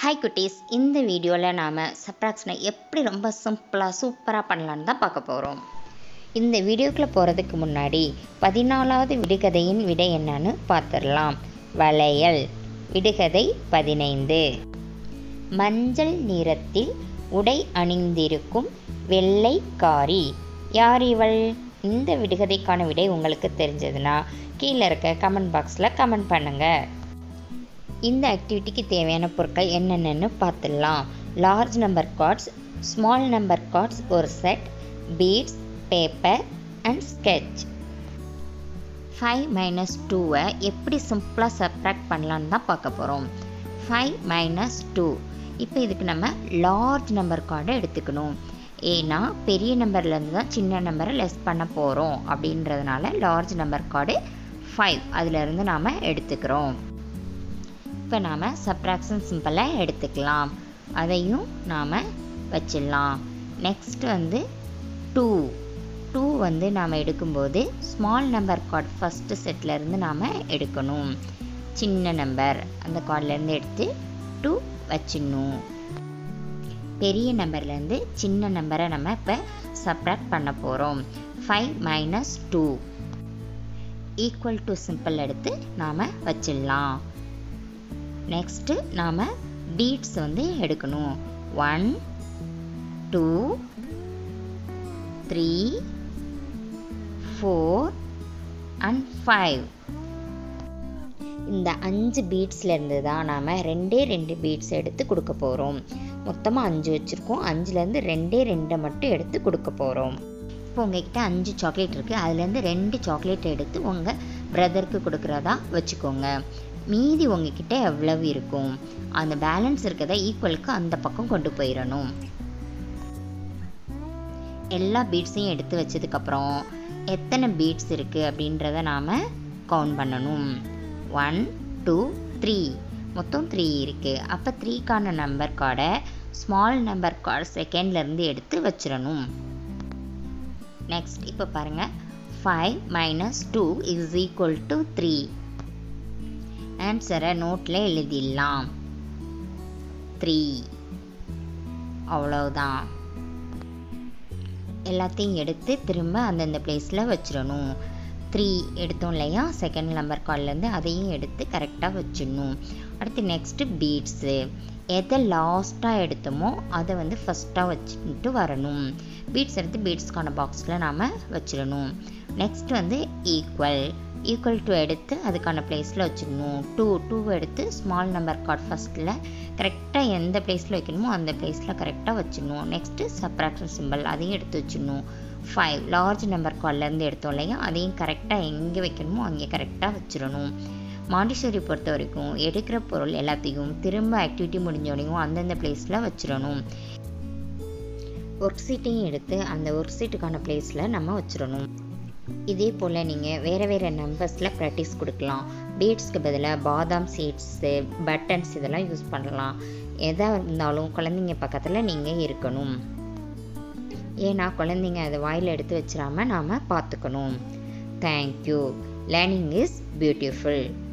Hi குட்டீஸ், இந்த வீடியோவில் நாம் சப்ட்ராக்ஷனை எப்படி ரொம்ப சிம்பிளாக சூப்பராக பண்ணலான்னு தான் பார்க்க போகிறோம். இந்த வீடியோக்குள்ளே போகிறதுக்கு முன்னாடி 14வது விடுகதையின் விடை என்னன்னு பார்த்துடலாம். வளையல். விடுகதை 15. மஞ்சள் நிறத்தில் உடை அணிந்திருக்கும் வெள்ளைக்காரி யார் இவள்? இந்த விடுகதைக்கான விடை உங்களுக்கு தெரிஞ்சதுன்னா கீழே இருக்க கமெண்ட் பாக்ஸில் கமெண்ட் பண்ணுங்கள். இந்த ஆக்டிவிட்டிக்கு தேவையான பொருட்கள் என்னென்னு பார்த்துடலாம். Large number cards, small number cards ஒரு set, beads, paper and sketch. 5 - 2 எப்படி சிம்பிளாக சப்ட்ராக்ட் பண்ணலான்னு தான் பார்க்க போகிறோம். 5 - 2. இப்போ இதுக்கு நம்ம லார்ஜ் நம்பர் கார்டை எடுத்துக்கணும். ஏன்னா பெரிய நம்பர்லேருந்து தான் சின்ன நம்பரை லெஸ் பண்ண போகிறோம் அப்படின்றதுனால லார்ஜ் நம்பர் கார்டு 5 அதிலிருந்து நாம் எடுத்துக்கிறோம். இப்போ நாம் சப்ட்ராக்ஷன் சிம்பிளை எடுத்துக்கலாம், அதையும் நாம் வச்சிடலாம். நெக்ஸ்ட் 2 நாம் எடுக்கும்போது ஸ்மால் நம்பர் கார்டு ஃபஸ்ட்டு செட்லேருந்து நாம் எடுக்கணும். சின்ன நம்பர் அந்த கார்ட்லேருந்து எடுத்து 2 வச்சிடணும். பெரிய நம்பர்லேருந்து சின்ன நம்பரை நம்ம இப்போ சப்ட்ராக்ட் பண்ண போகிறோம். 5 - 2 = சிம்பிள் எடுத்து நாம் வச்சிடலாம். நெக்ஸ்ட்டு நாம் பீட்ஸ் எடுக்கணும். 1 2 3 4 and 5. இந்த 5 பீட்ஸ்லேருந்து தான் நாம் 2 பீட்ஸ் எடுத்து கொடுக்க போகிறோம். மொத்தமாக 5 வச்சுருக்கோம். 5லேருந்து 2 மட்டும் எடுத்து கொடுக்க போகிறோம். இப்போ உங்கள்கிட்ட 5 சாக்லேட் இருக்குது, அதுலேருந்து 2 சாக்லேட் எடுத்து உங்கள் பிரதருக்கு கொடுக்குறதா வச்சுக்கோங்க. மீதி உங்ககிட்ட எவ்வளவு இருக்கும், அந்த பேலன்ஸ் இருக்கிறத ஈக்குவலுக்கு அந்த பக்கம் கொண்டு போயிடணும். எல்லா பீட்ஸையும் எடுத்து வச்சதுக்கப்புறம் எத்தனை பீட்ஸ் இருக்குது அப்படின்றத நாம் கவுண்ட் பண்ணணும். 1 2 3 மொத்தம் 3 இருக்குது. அப்போ 3க்கான நம்பர் கார்டை ஸ்மால் நம்பர் கார்டு செகண்ட்லேருந்து எடுத்து வச்சிடணும். நெக்ஸ்ட் இப்போ பாருங்கள், 5 - 2 = 3. ஆன்சரை நோட்டில் எழுதிடலாம். 3. அவ்வளோதான். எல்லாத்தையும் எடுத்து திரும்ப அந்தந்த பிளேஸில் வச்சிடணும். 3 எடுத்தோம் இல்லையா செகண்ட் நம்பர் கார்ட்லேருந்து, அதையும் எடுத்து கரெக்டாக வச்சிடணும். அடுத்து நெக்ஸ்ட்டு பீட்ஸு. எதை லாஸ்ட்டாக எடுத்தோமோ அதை ஃபஸ்ட்டாக வச்சுட்டு வரணும். பீட்ஸ் எடுத்து பீட்ஸ்க்கான பாக்ஸில் நாம் வச்சிடணும். நெக்ஸ்ட் ஈக்குவல் டு எடுத்து அதுக்கான பிளேஸில் வச்சிடணும். 2 எடுத்து ஸ்மால் நம்பர் கார்டு ஃபஸ்ட்டில் கரெக்டாக எந்த பிளேஸில் வைக்கணுமோ அந்த பிளேஸில் கரெக்டாக வச்சிடணும். நெக்ஸ்ட்டு சப்ட்ராக்ஷன் சிம்பிள் அதையும் எடுத்து வச்சிடணும். 5 லார்ஜ் நம்பர் கார்ட்லேருந்து எடுத்தோம் இல்லையா, அதையும் கரெக்டாக எங்கே வைக்கணுமோ அங்கே கரெக்டாக வச்சிடணும். மாண்டிசோரி பொறுத்த வரைக்கும் எடுக்கிற பொருள் எல்லாத்தையும் திரும்ப ஆக்டிவிட்டி முடிஞ்சோடையும் அந்தந்த பிளேஸில் வச்சிடணும். ஒர்க் ஷீட்டையும் எடுத்து அந்த ஒர்க் ஷீட்டுக்கான பிளேஸில் நம்ம வச்சிடணும். இதே போல் நீங்கள் வேறு நம்பர்ஸில் ப்ராக்டிஸ் கொடுக்கலாம். பீட்ஸ்க்கு பதிலாக பாதாம் சீட்ஸு, பட்டன்ஸ் இதெல்லாம் யூஸ் பண்ணலாம். எதாக இருந்தாலும் குழந்தைங்க பக்கத்தில் நீங்கள் இருக்கணும். ஏன்னா குழந்தைங்க அதை வாயில் எடுத்து வச்சிடாமல் நாம் பார்த்துக்கணும். தேங்க்யூ. Learning is beautiful.